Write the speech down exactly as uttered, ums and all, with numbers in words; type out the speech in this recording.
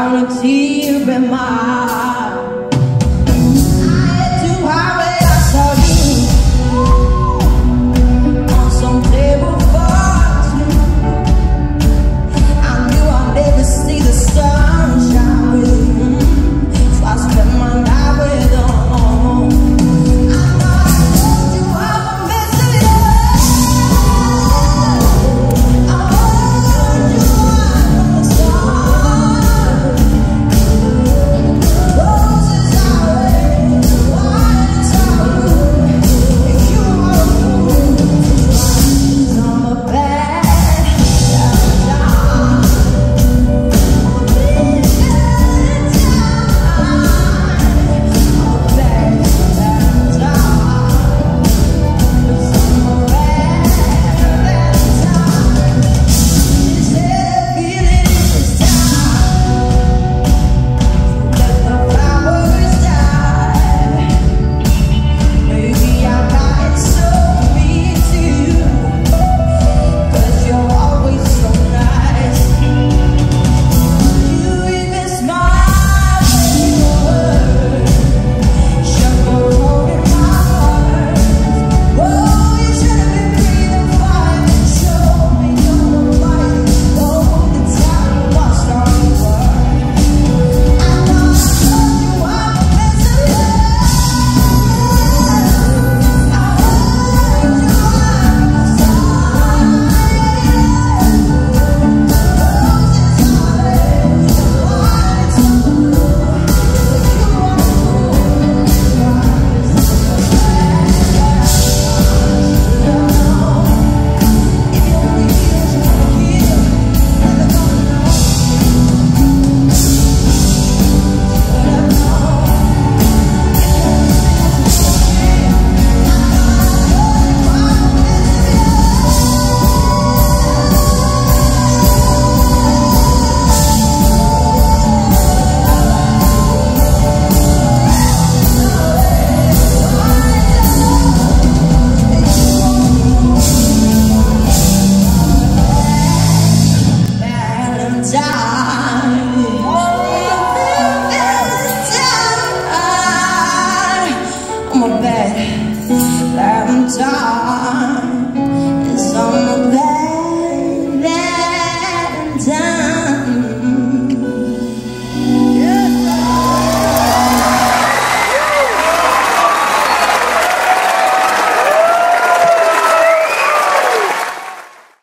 reality in my heart. I had to highway, I saw you on some table for two. I knew I'd never see the sunshine with you, so I spent my night with her. I'm a bad Valentine. Yes, I'm a bad